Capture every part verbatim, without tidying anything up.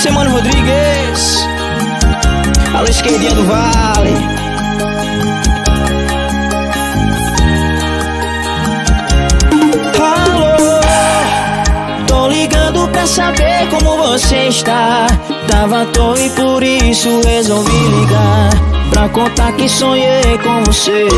Mano Rodrigues, alô esquerdinha do vale. Alô, tô ligando pra saber como você está. Tava à toa e por isso resolvi ligar, pra contar que sonhei com você.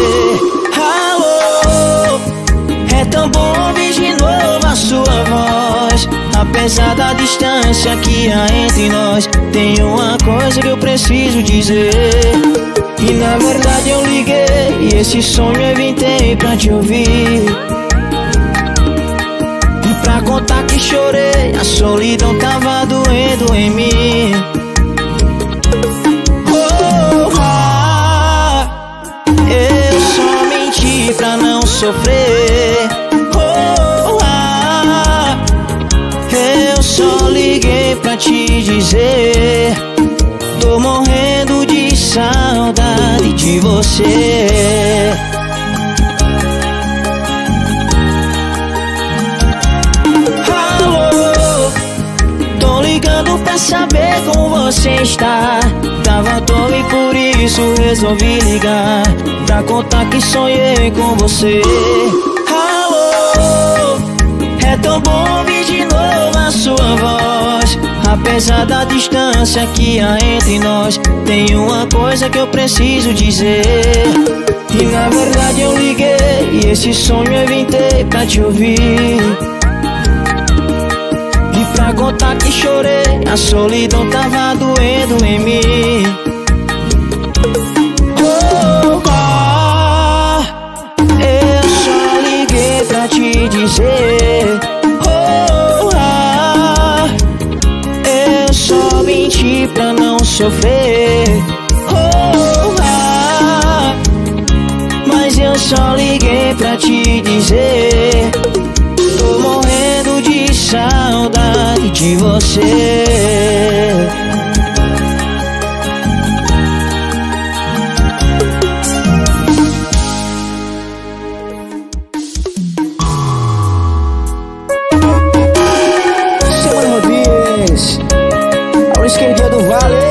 Alô, é tão bom ouvir de novo a sua voz. Apesar da distância que há entre nós, tem uma coisa que eu preciso dizer. E na verdade eu liguei e esse sonho eu inventei pra te ouvir, e pra contar que chorei, a solidão tava doendo em mim. Oh, ah, eu só menti pra não sofrer. Eu só liguei pra te dizer, tô morrendo de saudade de você. Alô, tô ligando pra saber como você está. Tava à toa e por isso resolvi ligar, pra contar que sonhei com você. Alô, é tão bom ouvir de novo a sua voz. Apesar da distância que há entre nós, tem uma coisa que eu preciso dizer. E na verdade eu liguei e esse sonho eu inventei pra te ouvir, e pra contar que chorei, a solidão tava doendo em mim. Oh, ah, eu só liguei pra te dizer, menti pra não sofrer. Oh, ah, mas eu só liguei pra te dizer, tô morrendo de saudade de você. Esquerdinha do vale.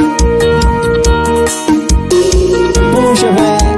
Puxa, véi.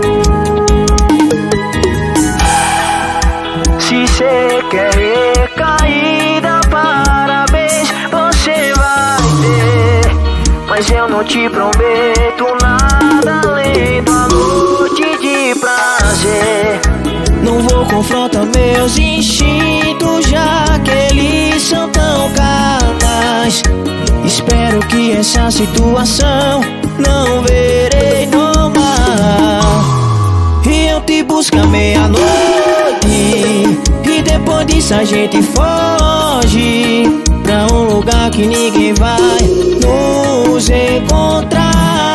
Se cê quer recaída, parabéns, você vai ter. Mas eu não te prometo nada além da noite de prazer. Não vou confrontar meus instintos, já que eles são tão carnais. Espero que essa situação não verei normal, e eu te busco à meia-noite, e depois disso a gente foge pra um lugar que ninguém vai nos encontrar.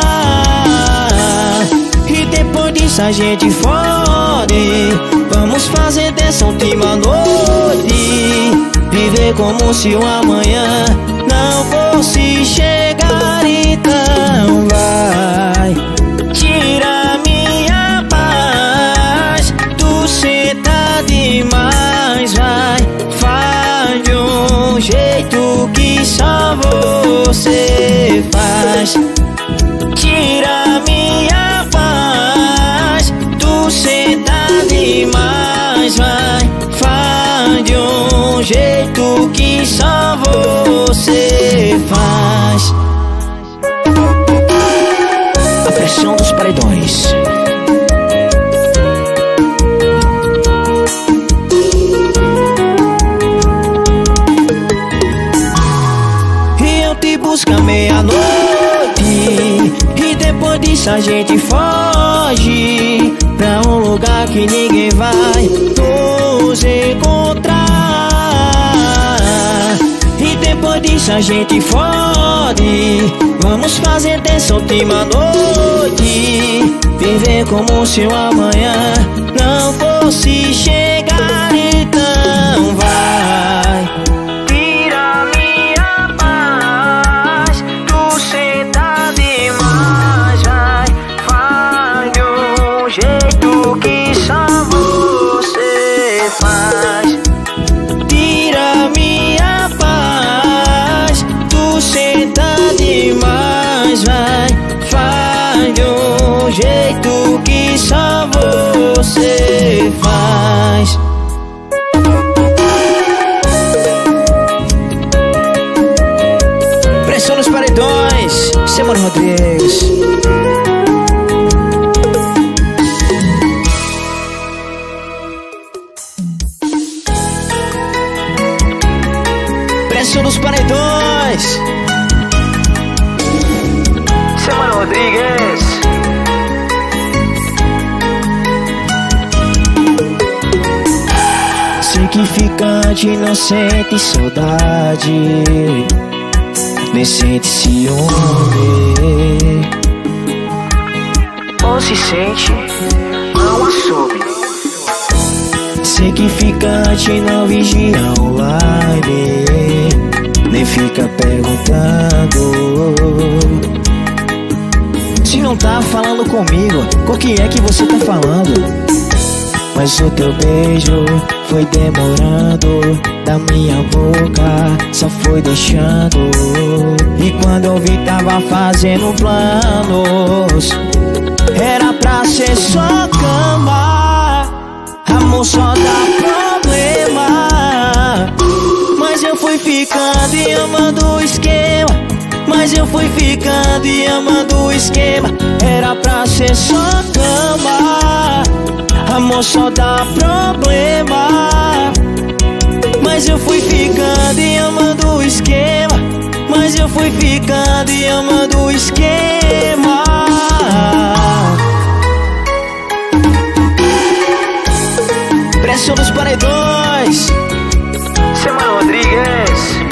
E depois disso a gente fode, vamos fazer dessa última noite, viver como se o amanhã não fosse chegar. Então vai, tira minha paz, tu senta demais, vai, faz de um jeito que só você faz. Tira minha paz, tu senta demais, vai, faz de um jeito que só você faz. A pressão dos paredões. E eu te busco à meia-noite, e depois disso a gente foge pra um lugar que ninguém vai nos encontrar. E depois disso a gente fode, vamos fazer dessa última noite, viver como se o amanhã não fosse chegar. Então vai, tira minha paz, tu senta demais, vai, faz de um jeito que só você faz. Tira minha paz, tu senta paredões. Pressão nos paredões, Semana Rodrigues. Pressão nos paredões, Semana Rodrigues. Sei que ficante não sente saudade, nem sente ciúme, ou se sente, não assume. Sei que ficante não vigia online, nem fica perguntando se não tá falando comigo, qual que é que você tá falando? Mas o teu beijo foi demorando, da minha boca só foi deixando. E quando eu vi tava fazendo planos, era pra ser só cama, amor só dá problema. Mas eu fui ficando e amando o esquema, mas eu fui ficando e amando o esquema. Era pra ser só cama, amor só dá problema. Mas eu fui ficando e amando o esquema, mas eu fui ficando e amando o esquema. Pressão dos paredões, Semana Rodrigues.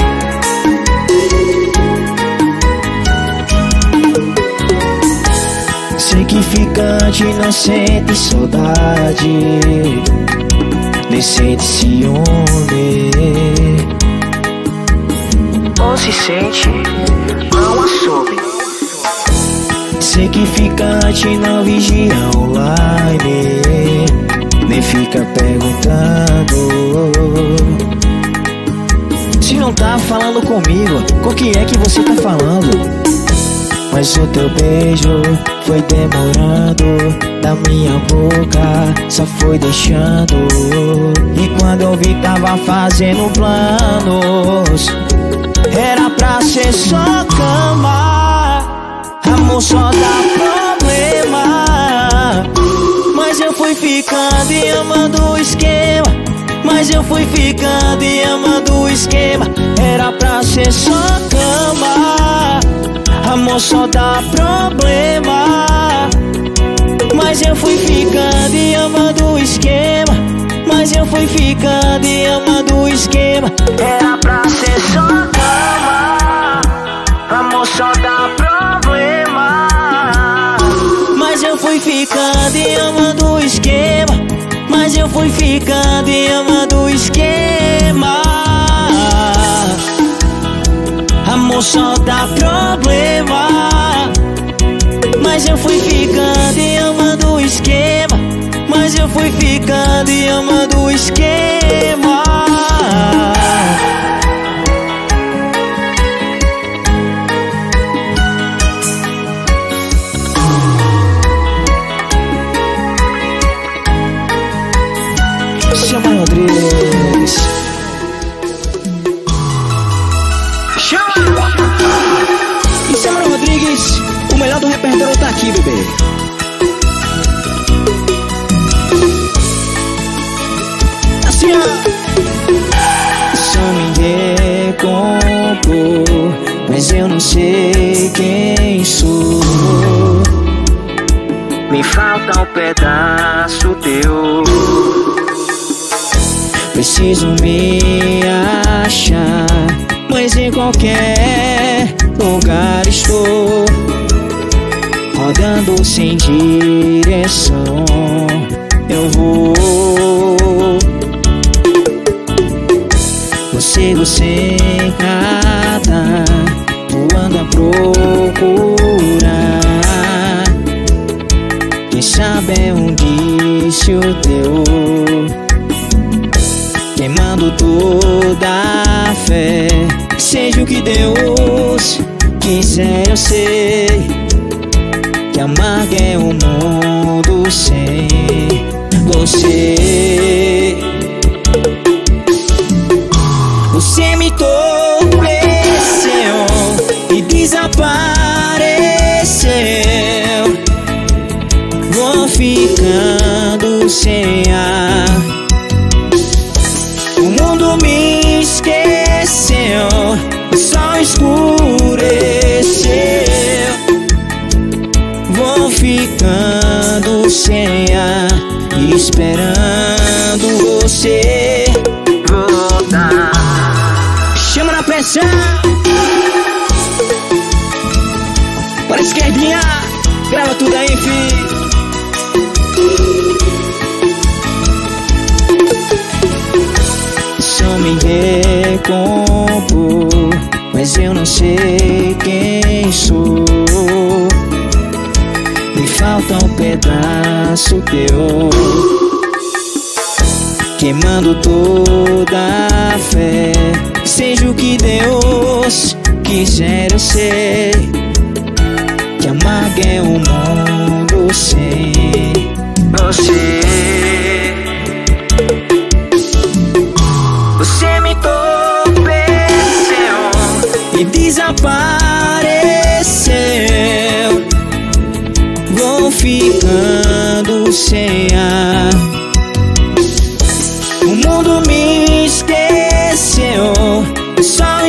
Sei que ficante não sente saudade, nem sente ciúme, ou se sente, não assume. Sei que ficante não vigia online, nem fica perguntando se não tá falando comigo, qual que é que você tá falando? Mas o teu beijo foi demorando, da minha boca só foi deixando. E quando eu vi tava fazendo planos, era pra ser só cama, amor só dá problema. Mas eu fui ficando e amando o esquema, mas eu fui ficando e amando o esquema. Era pra ser só cama, amor só dá problema. Mas eu fui ficando e amando o esquema, mas eu fui ficando e amando o esquema. Era pra ser só cama, amor só dá problema. Mas eu fui ficando e amando o esquema, mas eu fui ficando e amando o esquema. Amor só dá problema. Mas eu fui ficando e amando o esquema, mas eu fui ficando e amando o esquema. Semana Rodrigues. E Semana Rodrigues, o melhor do repertório tá aqui, bebê. Assim, ó. Só me recompor, mas eu não sei quem sou. Me falta um pedaço teu. Preciso me achar, mas em qualquer lugar estou, rodando sem direção. Eu vou, consigo sem nada, voando a procurar. Quem sabe é um vício teu, queimando toda a fé. Seja o que Deus quiser, eu sei que amargo é um mundo sem você. Você me entorpeceu e desapareceu. Vou ficando sem ar. O mundo me esqueceu, o sol escureceu. Vou ficando sem ar, esperando você voltar. Chama na pressão. Para a esquerdinha, grava tudo aí, filho. Só me recompor, mas eu não sei quem sou. Me falta um pedaço teu, queimando toda a fé. Seja o que Deus quiser, eu sei que amargo é um mundo sem você. Você me entorpeceu e desapareceu. Vou ficando sem ar. O mundo me esqueceu, o sol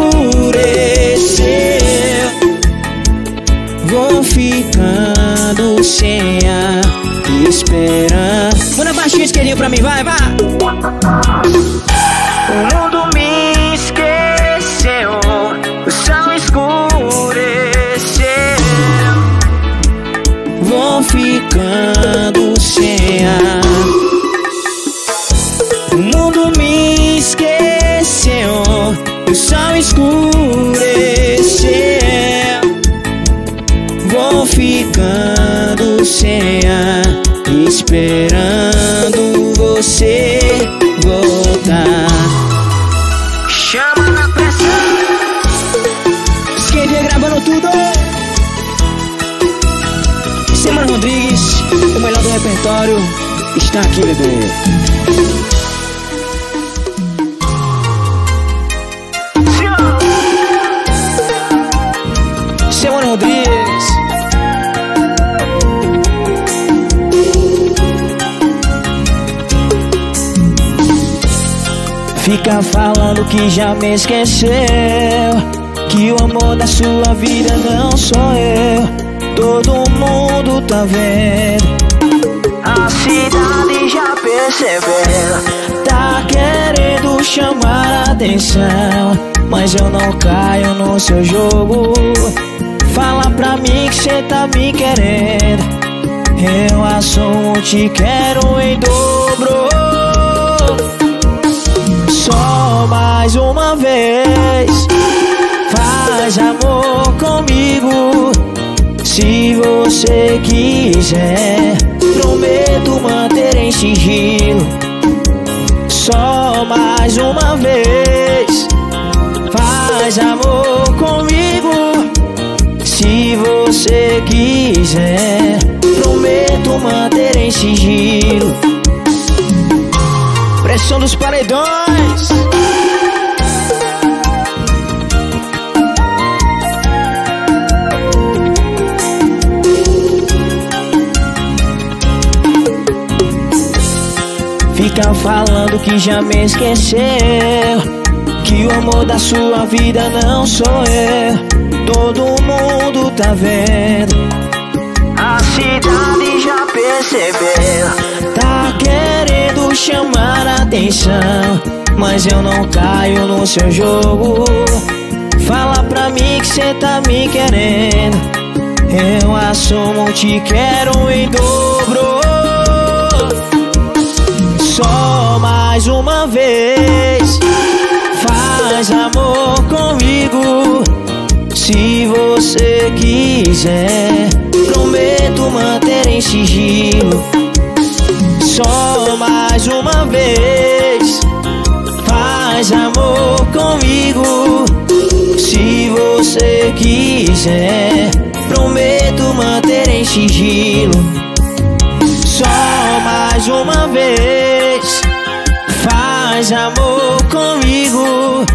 escureceu. Vou ficando sem ar, esperando. Manda baixinho, esquerdinho pra mim, vai, vai. O mundo me esqueceu, o sol escureceu. Vou ficando sem ar. O mundo me esqueceu, o sol escureceu. Vou ficando sem ar, esperando você voltar. Chama na pressão. Esquerdinha gravando tudo. Semana Rodrigues, o melhor do repertório está aqui, bebê. Semana Rodrigues. Fica falando que já me esqueceu, que o amor da sua vida não sou eu. Todo mundo tá vendo, a cidade já percebeu. Tá querendo chamar a atenção, mas eu não caio no seu jogo. Fala pra mim que cê tá me querendo, eu assumo, te quero em dobro. Só mais uma vez, faz amor comigo. Se você quiser, prometo manter em sigilo. Só mais uma vez, faz amor comigo. Se você quiser, prometo manter em sigilo. Pressão dos paredões. Fica falando que já me esqueceu, que o amor da sua vida não sou eu. Todo mundo tá vendo, a cidade já percebeu. Tá querendo chamar a atenção, mas eu não caio no seu jogo. Fala pra mim que cê tá me querendo, eu assumo, te quero em dobro. Só mais uma vez, faz amor comigo. Se você quiser, prometo manter em sigilo. Só mais uma vez, faz amor comigo. Se você quiser, prometo manter em sigilo. Só mais uma vez, faz amor comigo.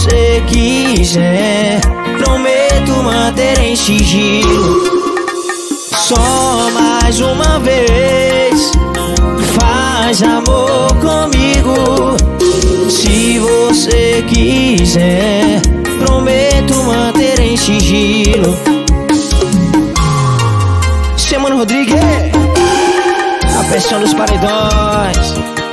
você quiser, prometo manter em sigilo. Só mais uma vez, faz amor comigo. Se você quiser, prometo manter em sigilo. Semana Rodrigues, a pressão dos paredões.